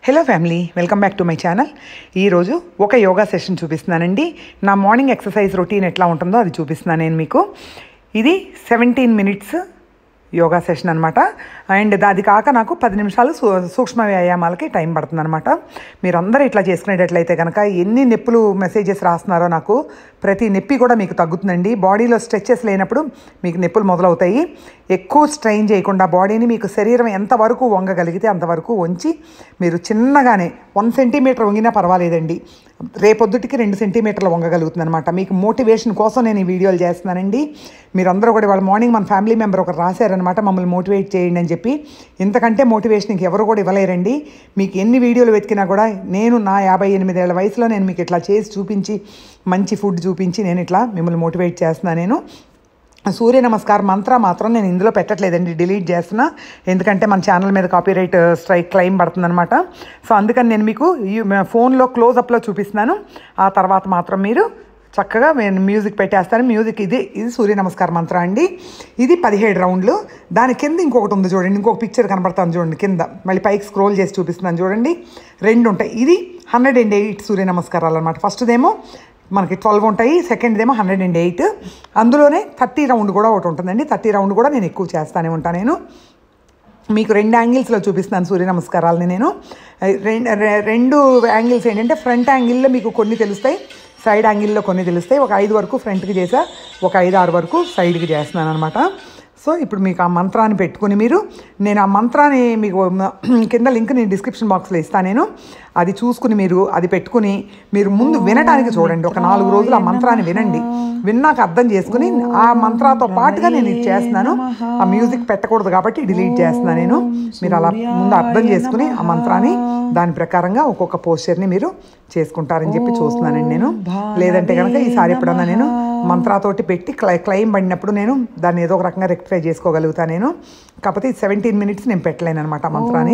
Hello family, welcome back to my channel. ఈరోజు ఒక yoga session చూపిస్తున్నానండి. నా మార్నింగ్ ఎక్సర్సైజ్ రొటీన్ ఎట్లా ఉంటుందో అది చూపిస్తున్నాను నేను మీకు. ఇది 17 మినిట్స్ యోగా సెషన్ అనమాట. అండ్ అది కాక నాకు 10 నిమిషాలు సూక్ష్మ వ్యాయామాలకి టైం పడుతుంది అనమాట. మీరందరూ ఇట్లా చేసుకునేటట్లయితే కనుక ఎన్ని నొప్పులు మెసేజెస్ రాస్తున్నారో నాకు ప్రతి నొప్పి కూడా మీకు తగ్గుతుందండి. బాడీలో స్ట్రెచెస్ లేనప్పుడు మీకు నొప్పులు మొదలవుతాయి. ఎక్కువ స్ట్రెయిన్ చేయకుండా బాడీని మీకు శరీరం ఎంతవరకు వంగగలిగితే అంతవరకు వంచి మీరు చిన్నగానే 1 సెంటీమీటర్ వంగినా పర్వాలేదండి, రేపొద్దుటికి 2 సెంటీమీటర్లు వంగగలుగుతుంది అనమాట. మీకు మోటివేషన్ కోసం నేను ఈ వీడియోలు చేస్తున్నానండి. మీరందరూ కూడా వాళ్ళ మార్నింగ్ మన ఫ్యామిలీ మెంబర్ ఒకరు రాశారనమాట, మమ్మల్ని మోటివేట్ చేయండి అని చెప్పి. ఇంతకంటే మోటివేషన్ ఇంకెవరు కూడా ఇవ్వలేరండి. మీకు ఎన్ని వీడియోలు వెతికినా కూడా నేను నా 58 ఏళ్ల వయసులో నేను మీకు ఇట్లా చేసి చూపించి మంచి ఫుడ్ చూపించి నేను ఇట్లా మిమ్మల్ని మోటివేట్ చేస్తున్నాను. నేను సూర్య నమస్కారం మంత్ర మాత్రం నేను ఇందులో పెట్టట్లేదండి, డిలీట్ చేస్తున్నా. ఎందుకంటే మన ఛానల్ మీద కాపీరైట్ స్ట్రైక్ క్లెయిమ్ పడుతుందనమాట. సో అందుకని నేను మీకు ఫోన్లో క్లోజప్లో చూపిస్తున్నాను. ఆ తర్వాత మాత్రం మీరు చక్కగా నేను మ్యూజిక్ పెట్టేస్తాను. మ్యూజిక్ ఇది సూర్య నమస్కారం మంత్ర అండి. ఇది 17 రౌండ్లు. దాని కింద ఇంకొకటి ఉంది చూడండి, ఇంకొక పిక్చర్ కనబడతాను చూడండి కింద. మళ్ళీ పైకి స్క్రోల్ చేసి చూపిస్తున్నాను చూడండి. 2 ఉంటాయి. ఇది 108 సూర్య నమస్కారాలు అనమాట. ఫస్ట్దేమో మనకి 12 ఉంటాయి, సెకండ్దేమో 108. అందులోనే 30 రౌండ్ కూడా ఒకటి ఉంటుందండి. 30 రౌండ్ కూడా నేను ఎక్కువ చేస్తానే ఉంటాను. నేను మీకు 2 యాంగిల్స్లో చూపిస్తున్నాను సూర్య నమస్కారాలని. నేను 2 యాంగిల్స్ ఏంటంటే, ఫ్రంట్ యాంగిల్లో మీకు కొన్ని తెలుస్తాయి, సైడ్ యాంగిల్లో కొన్ని తెలుస్తాయి. ఒక 5 వరకు ఫ్రంట్కి చేసా, ఒక 5-6 వరకు సైడ్కి చేస్తున్నాను అనమాట. సో ఇప్పుడు మీకు ఆ మంత్రాన్ని పెట్టుకుని నేను ఆ మంత్రాన్ని మీకు కింద లింక్ నేను డిస్క్రిప్షన్ బాక్స్లో ఇస్తాను. నేను అది చూసుకుని మీరు అది పెట్టుకుని మీరు ముందు వినటానికి చూడండి. ఒక 4 రోజులు ఆ మంత్రాన్ని వినండి. విన్నాక అర్థం చేసుకుని ఆ మంత్రాతో పాటుగా నేను ఇది చేస్తున్నాను. ఆ మ్యూజిక్ పెట్టకూడదు కాబట్టి డిలీట్ చేస్తున్నాను నేను. మీరు అలా ముందు అర్థం చేసుకుని ఆ మంత్రాన్ని దాని ప్రకారంగా ఒక్కొక్క పోస్చర్ని మీరు చేసుకుంటారని చెప్పి చూస్తున్నానండి నేను. లేదంటే కనుక ఈసారి ఎప్పుడన్నా నేను మంత్రాతోటి పెట్టి క్లెయిమ్ పడినప్పుడు నేను దాన్ని ఏదో ఒక రకంగా రెక్టిఫై చేసుకోగలుగుతాను నేను. కాకపోతే 17 మినిట్స్ నేను పెట్టలేను అనమాట ఆ మంత్రాన్ని.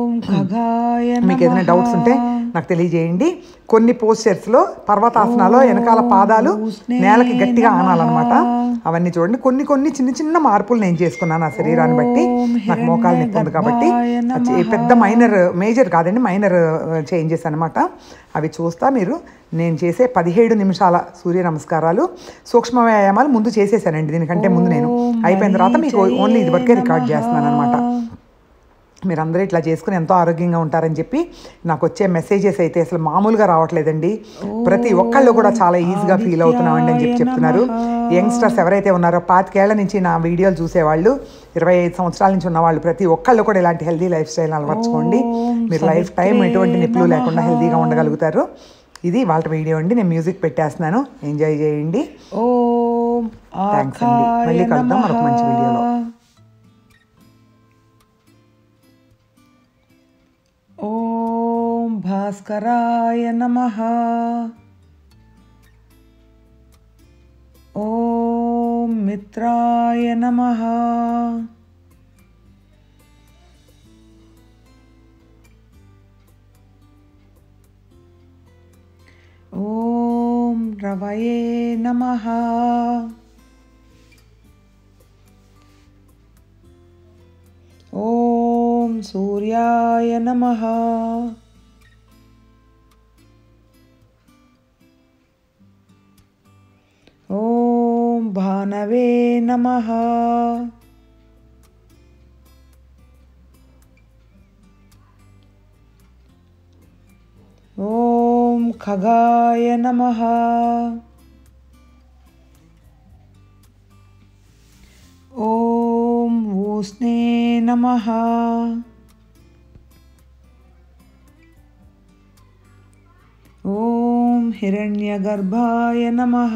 మీకు ఏదైనా డౌట్స్ ఉంటే నాకు తెలియజేయండి. కొన్ని పోస్చర్స్లో పర్వతాసనాలో వెనకాల పాదాలు నేలకి గట్టిగా ఆనాలన్నమాట. అవన్నీ చూడండి. కొన్ని చిన్న చిన్న మార్పులు నేను చేసుకున్నాను ఆ శరీరాన్ని బట్టి. నాకు మోకాలు నొప్పి ఉంది కాబట్టి పెద్ద మేజర్ కాదండి, మైనర్ చేంజెస్ అనమాట. అవి చూస్తా మీరు నేను చేసే 17 నిమిషాల సూర్య నమస్కారాలు సూక్ష్మ వ్యాయామాలు ముందు చేసేసానండి. దీనికంటే ముందు నేను అయిపోయిన తర్వాత మీకు ఓన్లీ ఇది వరకే రికార్డ్ చేస్తున్నాను అనమాట. మీరందరూ ఇట్లా చేసుకుని ఎంతో ఆరోగ్యంగా ఉంటారని చెప్పి నాకు వచ్చే మెసేజెస్ అయితే అసలు మామూలుగా రావట్లేదండి. ప్రతి ఒక్కళ్ళు కూడా చాలా ఈజీగా ఫీల్ అవుతున్నామండి అని చెప్తున్నారు. యంగ్స్టర్స్ ఎవరైతే ఉన్నారో 25 ఏళ్ల నుంచి నా వీడియోలు చూసేవాళ్ళు, 25 సంవత్సరాల నుంచి ఉన్నవాళ్ళు ప్రతి ఒక్కళ్ళు కూడా ఇలాంటి హెల్దీ లైఫ్ స్టైల్ అలవర్చుకోండి. మీరు లైఫ్ టైం ఎటువంటి నొప్పులు లేకుండా హెల్దీగా ఉండగలుగుతారు. ఇది వాళ్ళ వీడియో అండి. నేను మ్యూజిక్ పెట్టేస్తున్నాను, ఎంజాయ్ చేయండి. థ్యాంక్స్ అండి. మళ్ళీ కలుద్దాం మరొక మంచి వీడియోలో. ఓం భాస్కరాయ నమః. ఓం మిత్రాయ నమః. ఓం రవయే నమః. ఓం సూర్యాయ నమః. ఓం భానవే నమః. ఓం ఖగాయ నమః. ఓం ఊష్ణే నమః. ఓం హిరణ్యగర్భాయ నమః.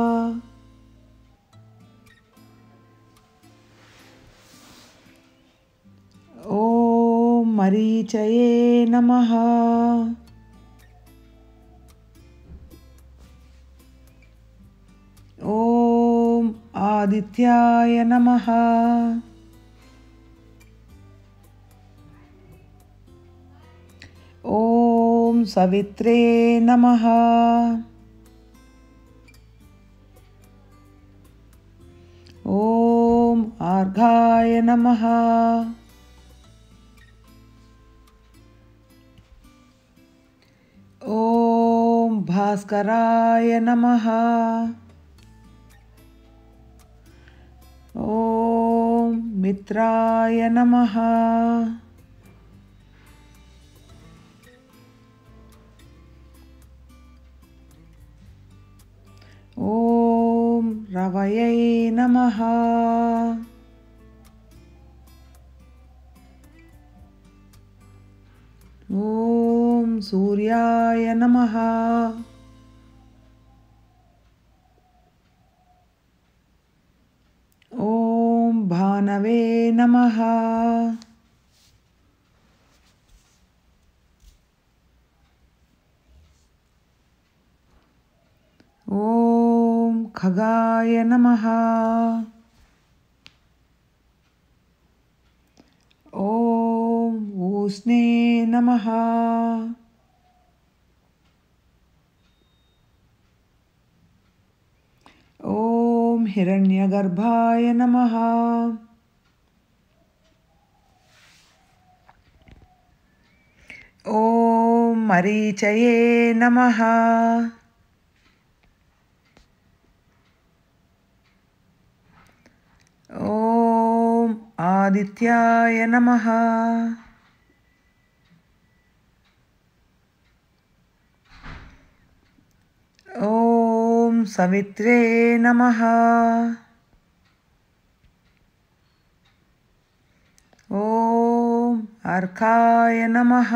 ఓం మరీచయే నమః. ఓం ఆదిత్యాయ నమః. ఓం సవిత్రే నమః. ఓం ఆర్ఘాయ నమః. भास्कराय नमः। ॐ मित्राय नमः। ॐ रवयै नमः। ॐ सूर्याय नमः। ॐ भानवे नमः। ॐ खगाय नमः। ॐ ऊष्णे नमः। ॐ हिरण्यगर्भाय नमः। ॐ मरीचये नमः। ॐ आदित्याय नमः। ॐ सवित्रे नमः। ॐ अर्काय नमः।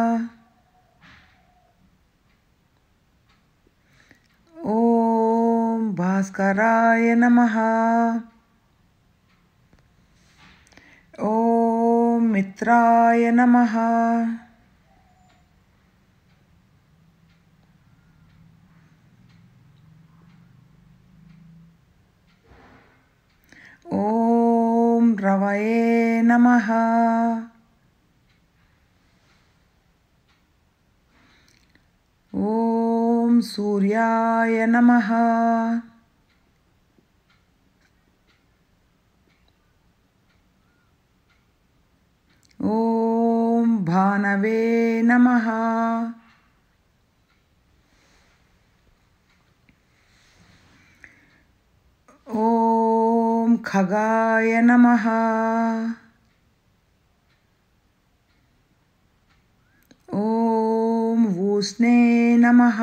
ॐ भास्कराय नमः। ॐ मित्राय नमः। ॐ रवये नमः। ॐ सूर्याय नमः। ॐ भानवे नमः। ॐ खगाय नमः। ॐ ऊष्णे नमः।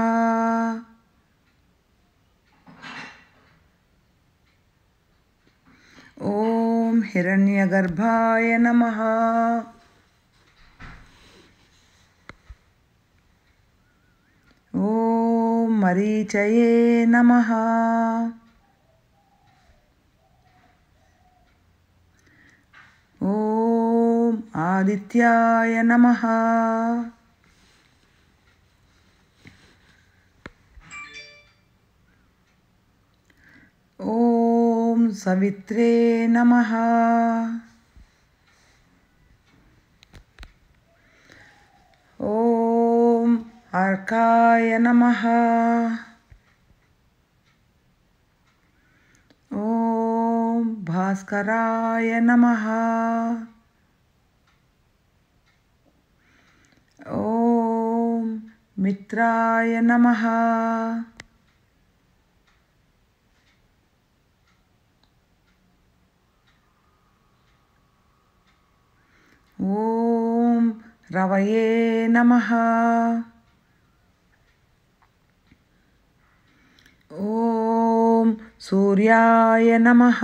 ॐ हिरण्यगर्भाय नमः। ॐ मरीचये नमः। ॐ आदित्याय नमः। ॐ सवित्रे नमः। ॐ अर्काय नमः। ॐ भास्कराय नमः। ॐ मित्राय नमः। ॐ रवये नमः। ॐ सूर्याय नमः।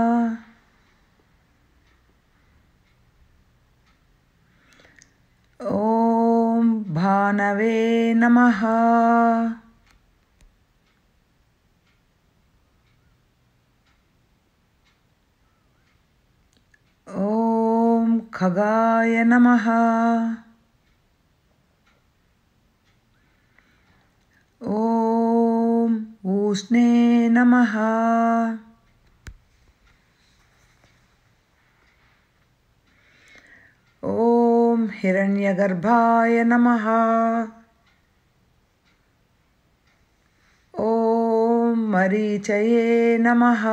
ॐ भानवे नमः। ॐ खगाय नमः। ॐ ऊष्णे नमः। ॐ हिरण्यगर्भाय नमः। ॐ मरीचये नमः।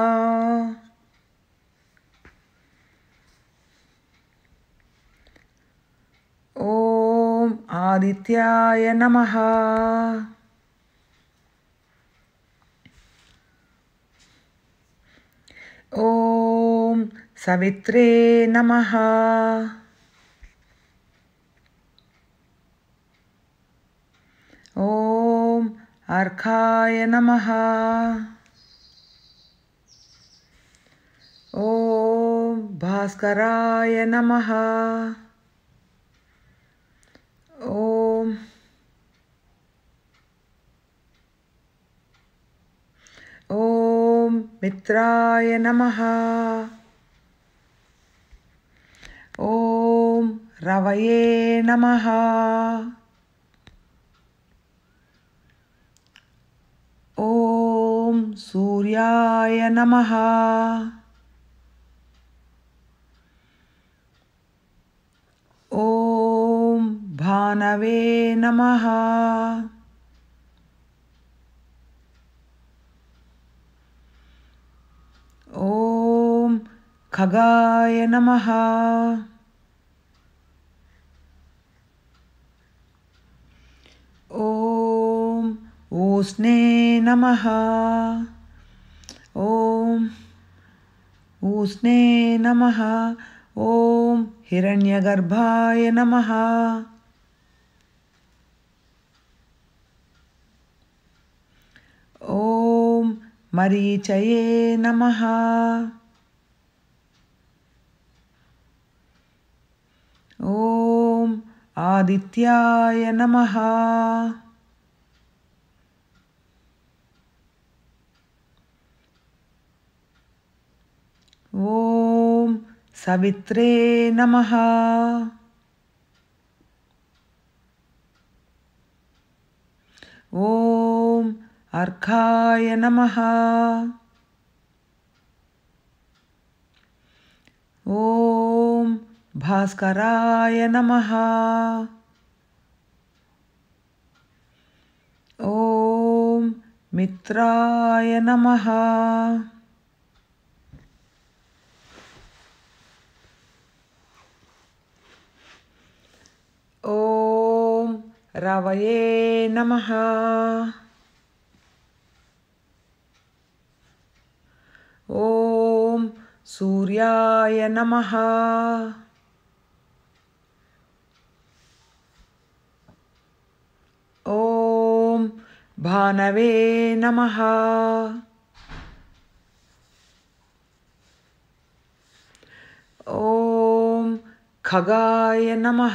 ॐ आदित्याय नमः। ॐ सवित्रे नमः। ॐ अर्काय नमः। ॐ भास्कराय नमः। ॐ मित्राय नमः। ॐ रवये नमः। ॐ सूर्याय नमः। ॐ भानवे नमः। ॐ खगाय नमः। ॐ ऊष्णे नमः। ॐ ऊष्णे नमः। ॐ हिरण्यगर्भाय नमः। ॐ मरीचये नमः। ॐ आदित्याय नमः। ॐ सवित्रे नमः। ॐ अर्काय नमः। ॐ भास्कराय नमः। ॐ मित्राय नमः। ॐ रवये नमः। ॐ सूर्याय नमः। ॐ भानवे नमः। ॐ खगाय नमः।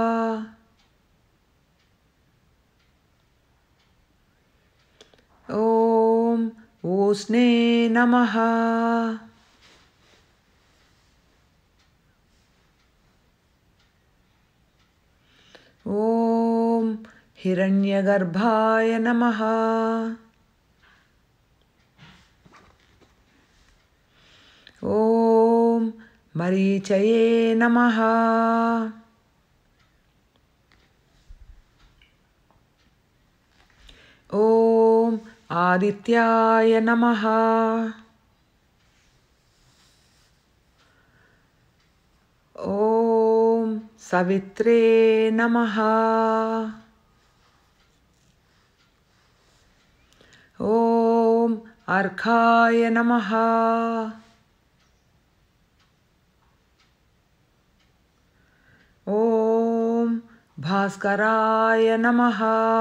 ॐ ऊष्णे नमः। ॐ हिरण्यगर्भाय नमः। ॐ मरीचये नमः। ॐ आदित्याय नमः। ॐ सवित्रे नमः। ॐ अर्काय नमः। ॐ भास्कराय नमः।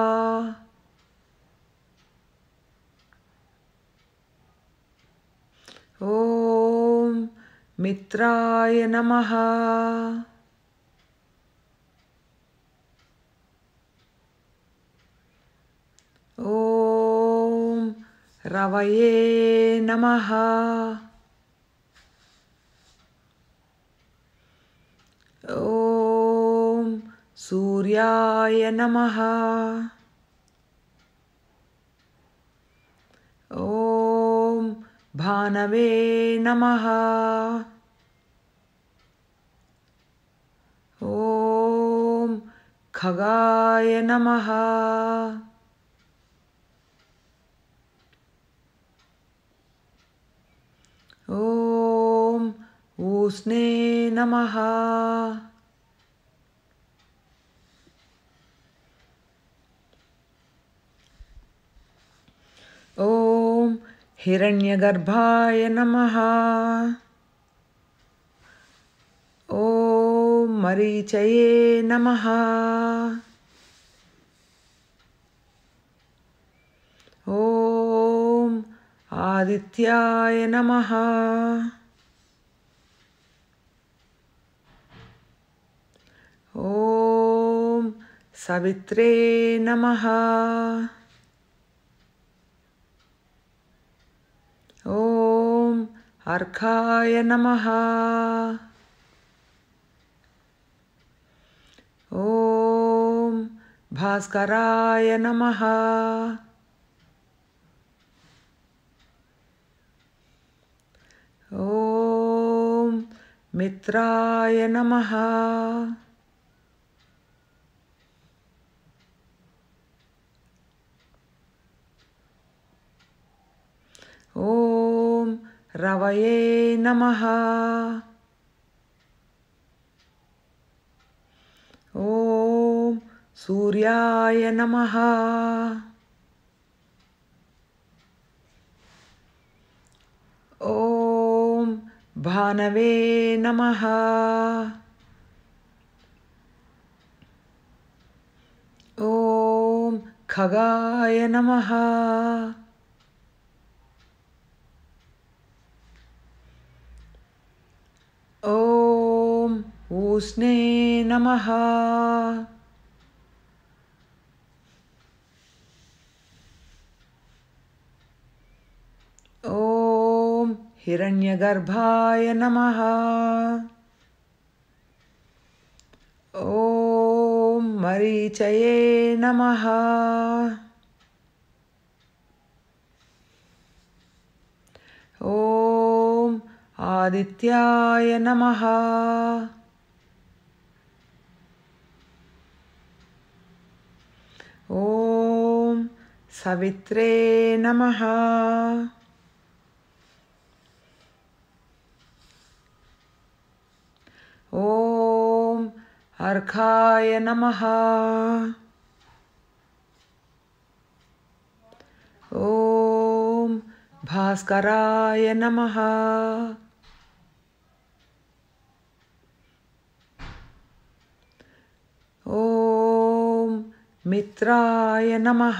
ॐ मित्राय नमः। ॐ रवये नमः। ॐ सूर्याय नमः। ॐ भानवे नमः। ॐ खगाय नमः। ॐ ऊष्णे नमः। ॐ हिरण्यगर्भाय नमः। ॐ मरीचये नमः। ॐ आदित्याय नमः। ॐ सवित्रे नमः। ॐ अर्काय नमः। ॐ भास्कराय नमः। ॐ मित्राय नमः। ॐ रवये नमः। ॐ सूर्याय नमः। ॐ भानवे नमः। ॐ खगाय नमः। ॐ ऊष्णे नमः। ॐ हिरण्यगर्भाय नमः। ॐ मरीचये नमः। ॐ आदित्याय नमः। ॐ सवित्रे नमः। ॐ अर्काय नमः। ॐ भास्कराय नमः। ॐ मित्राय नमः।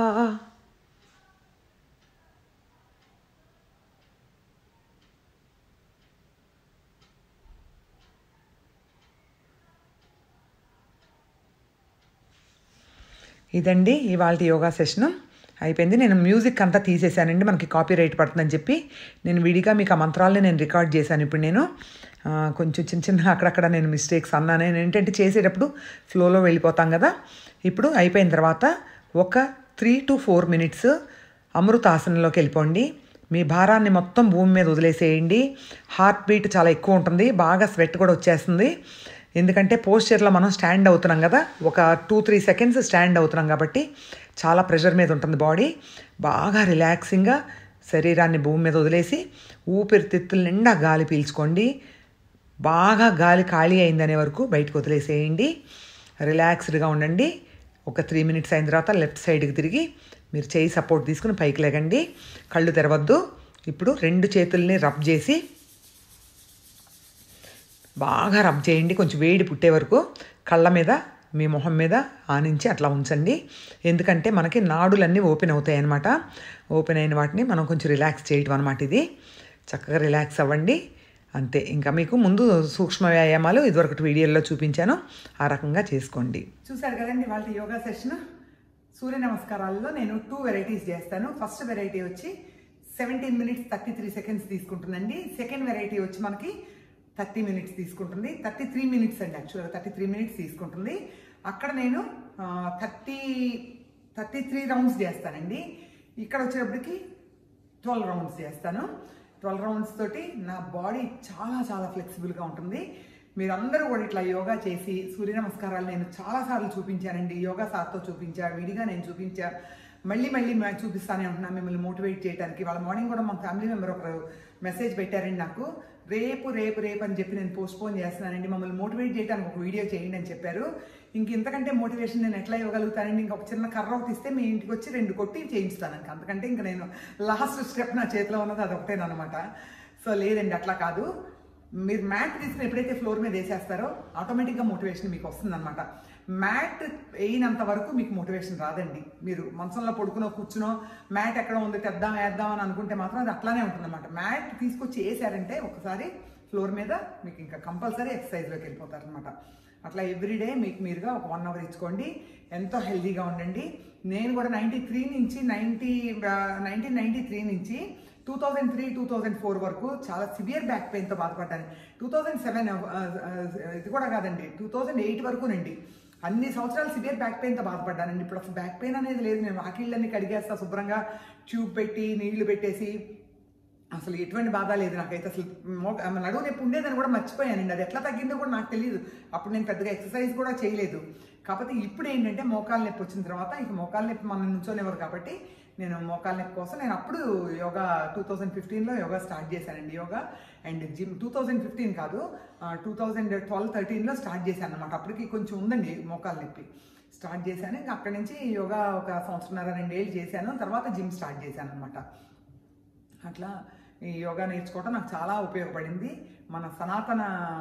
ఇదండి ఇవాళ యోగా సెషన్ అయిపోయింది. నేను మ్యూజిక్ అంతా తీసేసానండి, మనకి కాపీ రైట్ పడుతుందని చెప్పి నేను విడిగా మీకు ఆ మంత్రాలని నేను రికార్డ్ చేశాను. ఇప్పుడు నేను కొంచెం చిన్న చిన్న అక్కడక్కడ నేను మిస్టేక్స్ అన్నాను. నేను ఏంటంటే చేసేటప్పుడు ఫ్లోలో వెళ్ళిపోతాం కదా. ఇప్పుడు అయిపోయిన తర్వాత ఒక 3 to 4 minutes అమృతాసనంలోకి వెళ్ళిపోండి. మీ భారాన్ని మొత్తం భూమి మీద వదిలేసేయండి. హార్ట్ బీట్ చాలా ఎక్కువ ఉంటుంది, బాగా స్వెట్ కూడా వచ్చేస్తుంది. ఎందుకంటే పోస్చర్లో మనం స్టాండ్ అవుతున్నాం కదా, ఒక 2-3 seconds స్టాండ్ అవుతున్నాం కాబట్టి చాలా ప్రెషర్ మీద ఉంటుంది బాడీ. బాగా రిలాక్సింగ్గా శరీరాన్ని భూమి మీద వదిలేసి ఊపిరితిత్తుల నిండా గాలి పీల్చుకోండి. బాగా గాలి ఖాళీ అయిందనే వరకు బయటకు వదిలేసేయండి. రిలాక్స్డ్గా ఉండండి. ఒక 3 minutes అయిన తర్వాత లెఫ్ట్ సైడ్కి తిరిగి మీరు చేయి సపోర్ట్ తీసుకుని పైకి లేగండి. కళ్ళు తెరవద్దు. ఇప్పుడు 2 చేతుల్ని రబ్ చేసి బాగా రబ్ చేయండి. కొంచెం వేడి పుట్టే వరకు కళ్ళ మీద మీ మొహం మీద ఆనించి అట్లా ఉంచండి. ఎందుకంటే మనకి నాడులన్నీ ఓపెన్ అవుతాయి అన్నమాట. ఓపెన్ అయిన వాటిని మనం కొంచెం రిలాక్స్ చేయటం అనమాట. ఇది చక్కగా రిలాక్స్ అవ్వండి అంతే. ఇంకా మీకు ముందు సూక్ష్మ వ్యాయామాలు ఇదివరకటి వీడియోలో చూపించాను, ఆ రకంగా చేసుకోండి. చూసారు కదండి వాళ్ళ యోగా సెషన్. సూర్య నమస్కారాల్లో నేను 2 varieties చేస్తాను. ఫస్ట్ వెరైటీ వచ్చి 17 minutes 33 seconds తీసుకుంటుందండి. సెకండ్ వెరైటీ వచ్చి మనకి 30 minutes తీసుకుంటుంది. 33 minutes అండి, యాక్చువల్గా 33 minutes తీసుకుంటుంది. అక్కడ నేను 33 rounds చేస్తానండి. ఇక్కడ వచ్చేటప్పటికి 12 rounds చేస్తాను. 12 rounds తోటి నా బాడీ చాలా చాలా ఫ్లెక్సిబుల్గా ఉంటుంది. మీరందరూ కూడా ఇట్లా యోగా చేసి సూర్య నమస్కారాలు నేను చాలాసార్లు చూపించానండి. యోగా సార్తో చూపించా, విడిగా నేను చూపించా, మళ్ళీ చూపిస్తానే ఉంటున్నాను మిమ్మల్ని మోటివేట్ చేయడానికి. వాళ్ళ మార్నింగ్ కూడా మా ఫ్యామిలీ మెంబర్ ఒకరు మెసేజ్ పెట్టారండి నాకు, రేపు రేపు రేపు అని చెప్పి నేను పోస్ట్పోన్ చేస్తున్నానండి. మమ్మల్ని మోటివేట్ చేయడానికి ఒక వీడియో చేయండి అని చెప్పారు. ఇంతకంటే మోటివేషన్ నేను ఎట్లా ఇవ్వగలుగుతానండి? ఇంకొక చిన్న కర్ర ఒకటి ఇస్తే మీ ఇంటికి వచ్చి 2 కొట్టి చేయించుతాను. అంతకంటే ఇంకా నేను లాస్ట్ స్టెప్ నా చేతిలో ఉన్నది అదొకటేనమాట. సో లేదండి, అట్లా కాదు. మీరు మ్యాట్ తీసుకుని ఎప్పుడైతే ఫ్లోర్ మీద వేసేస్తారో ఆటోమేటిక్గా మోటివేషన్ మీకు వస్తుందన్నమాట. మ్యాట్ వేయినంత వరకు మీకు మోటివేషన్ రాదండి. మీరు మంచంలో పడుకునో కూర్చునో మ్యాట్ ఎక్కడ ఉంది వేద్దాం అని అనుకుంటే మాత్రం అది అట్లానే ఉంటుందన్నమాట. మ్యాట్ తీసుకొచ్చి వేసారంటే ఒకసారి ఫ్లోర్ మీద మీకు ఇంకా కంపల్సరీ ఎక్సర్సైజ్లోకి వెళ్ళిపోతారనమాట. అట్లా ఎవ్రీడే మీకు మీరుగా ఒక 1 అవర్ ఇచ్చుకోండి. ఎంతో హెల్తీగా ఉండండి. నేను కూడా 1993 నుంచి 2003-2004 వరకు చాలా సివియర్ బ్యాక్ పెయిన్తో బాధపడ్డాను. 2007 ఇది కూడా కాదండి, 2008 వరకునండి అన్ని సంవత్సరాలు సివియర్ బ్యాక్ పెయిన్తో బాధపడ్డానండి. ఇప్పుడు అసలు బ్యాక్ పెయిన్ అనేది లేదు. నేను వాకిళ్ళన్నీ కడిగేస్తా శుభ్రంగా, ట్యూబ్ పెట్టి నీళ్లు పెట్టేసి, అసలు ఎటువంటి బాధ లేదు నాకైతే. అసలు నడువు నొప్పి ఉండేదని కూడా మర్చిపోయానండి. అది ఎట్లా తగ్గిందో కూడా నాకు తెలియదు. అప్పుడు నేను పెద్దగా ఎక్సర్సైజ్ కూడా చేయలేదు. కాకపోతే ఇప్పుడు ఏంటంటే మోకాలు నొప్పి వచ్చిన తర్వాత ఇక మోకాలు నొప్పి మనం నుంచోనేవారు కాబట్టి నేను మోకాలు నొప్పి కోసం నేను అప్పుడు యోగా 2015లో యోగా స్టార్ట్ చేశానండి. యోగా అండ్ జిమ్ 2015 కాదు, 2012-13లో స్టార్ట్ చేశాను అనమాట. అప్పటికి కొంచెం ఉందండి మోకాలు నొప్పి. స్టార్ట్ చేశాను. ఇంకా అక్కడి నుంచి యోగా ఒక 1.5-2 ఏళ్ళు చేశాను. తర్వాత జిమ్ స్టార్ట్ చేశాను అనమాట. అట్లా ఈ యోగా నేర్చుకోవడం నాకు చాలా ఉపయోగపడింది. మన సనాతన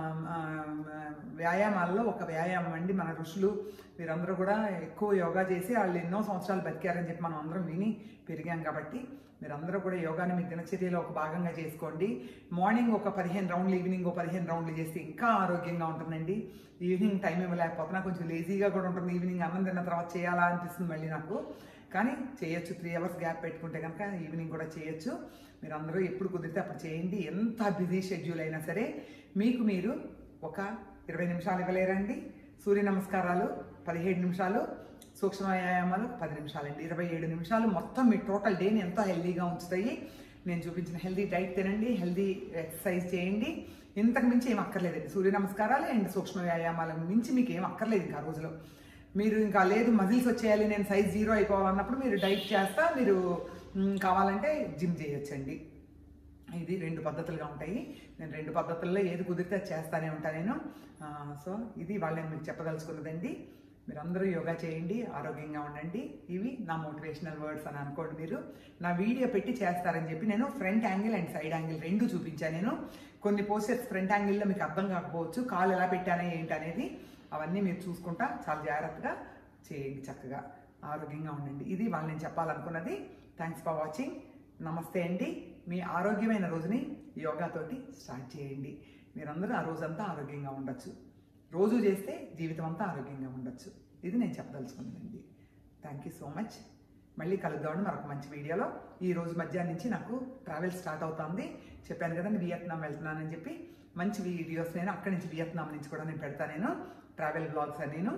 వ్యాయామాల్లో ఒక వ్యాయామం అండి. మన ఋషులు వీరందరూ కూడా ఎక్కువ యోగా చేసి వాళ్ళు ఎన్నో సంవత్సరాలు బతికారని చెప్పి మనం అందరం విని పెరిగాం. కాబట్టి మీరందరూ కూడా యోగాని మీ దినచర్యలో ఒక భాగంగా చేసుకోండి. మార్నింగ్ ఒక 15 రౌండ్లు, ఈవినింగ్ ఒక 15 రౌండ్లు చేస్తే ఇంకా ఆరోగ్యంగా ఉంటుందండి. ఈవినింగ్ టైం ఇవ్వలేకపోతున్నా, కొంచెం లేజీగా కూడా ఉంటుంది. ఈవినింగ్ అన్నం తిన్న తర్వాత చేయాలా అనిపిస్తుంది మళ్ళీ నాకు. కానీ చేయొచ్చు, 3 అవర్స్ గ్యాప్ పెట్టుకుంటే కనుక ఈవినింగ్ కూడా చేయొచ్చు. మీరు అందరూ ఎప్పుడు కుదిరితే అప్పుడు చేయండి. ఎంత బిజీ షెడ్యూల్ అయినా సరే మీకు మీరు ఒక 20 నిమిషాలు ఇవ్వలేరండి. సూర్య నమస్కారాలు 17 నిమిషాలు, సూక్ష్మ వ్యాయామాలు 10 నిమిషాలండి. 27 నిమిషాలు మొత్తం మీ టోటల్ డేని ఎంతో హెల్దీగా ఉంచుతాయి. నేను చూపించిన హెల్దీ డైట్ తినండి, హెల్దీ ఎక్సర్సైజ్ చేయండి. ఇంతకు మించి ఏం అక్కర్లేదండి. సూర్య నమస్కారాలు అండ్ సూక్ష్మ వ్యాయామాలకు మించి మీకు ఏం అక్కర్లేదు ఇంకా ఆ రోజులో. మీరు ఇంకా లేదు మజిల్స్ వచ్చేయాలి, నేను సైజ్ 0 అయిపోవాలన్నప్పుడు మీరు డైట్ చేస్తా, మీరు కావాలంటే జిమ్ చేయొచ్చండి. ఇది 2 పద్ధతులుగా ఉంటాయి. నేను 2 పద్ధతుల్లో ఏది కుదిరితే చేస్తానే ఉంటాను నేను. సో ఇది వాళ్ళని మీకు చెప్పదలుచుకున్నదండి. మీరందరూ యోగా చేయండి, ఆరోగ్యంగా ఉండండి. ఇవి నా మోటివేషనల్ వర్డ్స్ అని అనుకోండి. మీరు నా వీడియో పెట్టి చేస్తారని చెప్పి నేను front angle and side angle 2 చూపించాను. నేను కొన్ని పోస్టర్స్ ఫ్రంట్ యాంగిల్లో మీకు అర్థం కాకపోవచ్చు, కాలు ఎలా పెట్టానే ఏంటి అనేది. అవన్నీ మీరు చూసుకుంటా చాలా జాగ్రత్తగా చేయండి. చక్కగా ఆరోగ్యంగా ఉండండి. ఇది వాళ్ళు నేను చెప్పాలనుకున్నది. Thanks for watching. నమస్తే అండి. మీ ఆరోగ్యమైన రోజుని యోగాతోటి స్టార్ట్ చేయండి. మీరందరూ ఆ రోజంతా ఆరోగ్యంగా ఉండొచ్చు. రోజు చేస్తే జీవితం అంతా ఆరోగ్యంగా ఉండొచ్చు. ఇది నేను చెప్పదలుచుకున్నానండి. Thank you so much. మళ్ళీ కలుద్దామని మరొక మంచి వీడియోలో. ఈ రోజు మధ్యాహ్నం నుంచి నాకు ట్రావెల్ స్టార్ట్ అవుతుంది. చెప్పాను కదండి వియత్నాం వెళ్తున్నానని చెప్పి. మంచి వీడియోస్ నేను అక్కడి నుంచి వియత్నాం నుంచి కూడా నేను పెడతాను. నేను ట్రావెల్ బ్లాగ్స్ అని నేను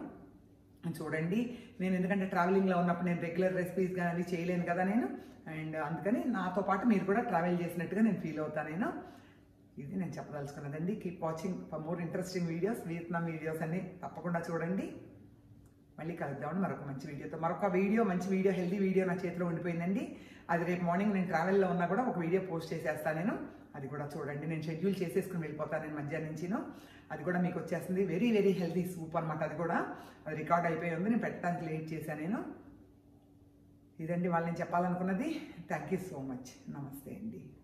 చూడండి. నేను ఎందుకంటే ట్రావెలింగ్లో ఉన్నప్పుడు నేను రెగ్యులర్ రెసిపీస్ కానీ అవి చేయలేను కదా నేను. అండ్ అందుకని నాతో పాటు మీరు కూడా ట్రావెల్ చేసినట్టుగా నేను ఫీల్ అవుతాను నేను. ఇది నేను చెప్పదలుచుకున్నదండి. Keep watching for more interesting videos. Vietnam videos అన్ని తప్పకుండా చూడండి. మళ్ళీ కలుద్దామని మరొక మంచి వీడియోతో. మరొక వీడియో, మంచి వీడియో, హెల్దీ వీడియో నా చేతిలో ఉండిపోయిందండి. అది రేపు మార్నింగ్ నేను ట్రావెల్లో ఉన్నా కూడా ఒక వీడియో పోస్ట్ చేసేస్తాను నేను. అది కూడా చూడండి. నేను షెడ్యూల్ చేసేసుకుని వెళ్ళిపోతాను నేను మధ్యాహ్నం నుంచిను. అది కూడా మీకు వచ్చేస్తుంది. వెరీ వెరీ హెల్దీ సూప్ అనమాట. అది కూడా అది రికార్డ్ అయిపోయి ఉంది. నేను పెట్టడానికి లేట్ చేశాను నేను. ఇదండి వాళ్ళు నేను చెప్పాలనుకున్నది. Thank you so much. నమస్తే అండి.